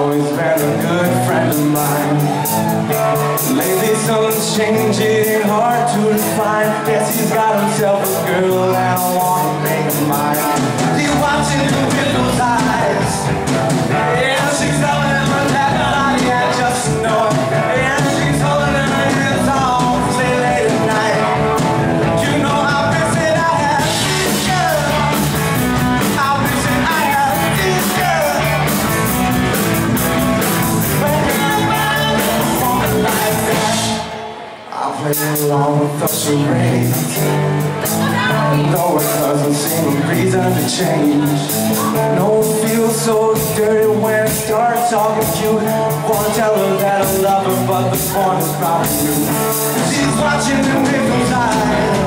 always been a good friend of mine. Lately something's changing, hard to define. Guess he's got himself a girl and I wanna make her mine. He's watching with those eyes, yeah, she's loving him with that body I just know it. Yeah, she's holding her hands on, say late at night. You know how busy I have this girl, how busy I have this girl. When you're around a woman like that, I play along with the charades. No, it doesn't seem a reason to change. No one feels so dirty when it starts talking cute. Wanna tell her that I love her, but the point is probably you. She's watching me with those eyes.